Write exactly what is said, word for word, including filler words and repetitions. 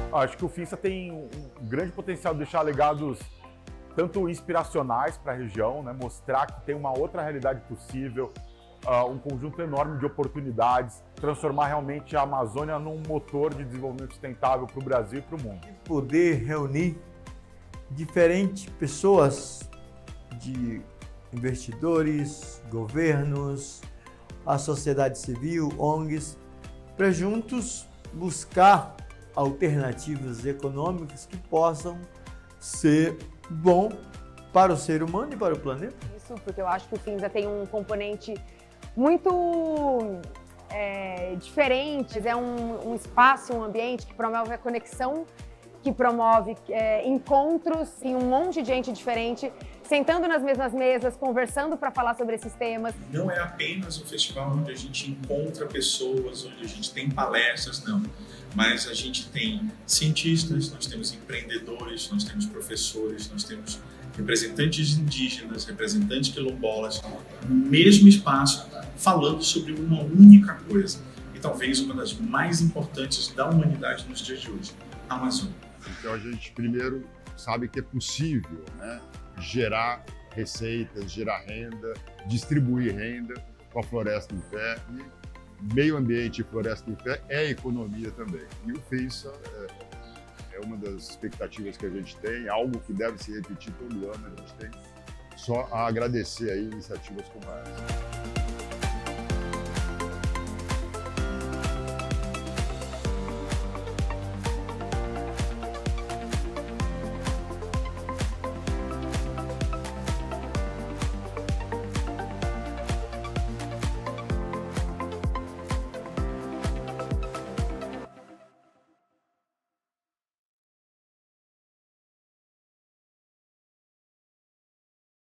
Acho que o Finsa tem um grande potencial de deixar legados tanto inspiracionais para a região, né? Mostrar que tem uma outra realidade possível, uh, um conjunto enorme de oportunidades, transformar realmente a Amazônia num motor de desenvolvimento sustentável para o Brasil e para o mundo. Poder reunir diferentes pessoas, de investidores, governos, a sociedade civil, O N Gs, para juntos buscar alternativas econômicas que possam ser bom para o ser humano e para o planeta. Isso, porque eu acho que o Finsa tem um componente muito é, diferente, é um, um espaço, um ambiente que promove a conexão, que promove é, encontros e um monte de gente diferente, sentando nas mesmas mesas, conversando para falar sobre esses temas. Não é apenas um festival onde a gente encontra pessoas, onde a gente tem palestras, não. Mas a gente tem cientistas, nós temos empreendedores, nós temos professores, nós temos representantes indígenas, representantes quilombolas, no mesmo espaço, falando sobre uma única coisa. E talvez uma das mais importantes da humanidade nos dias de hoje, a Amazônia. Então a gente primeiro sabe que é possível, né, gerar receitas, gerar renda, distribuir renda com a Floresta em Pé. E meio ambiente e Floresta em Pé é economia também. E o Finsa é, é uma das expectativas que a gente tem, algo que deve se repetir todo ano. A gente tem só a agradecer aí iniciativas como essa.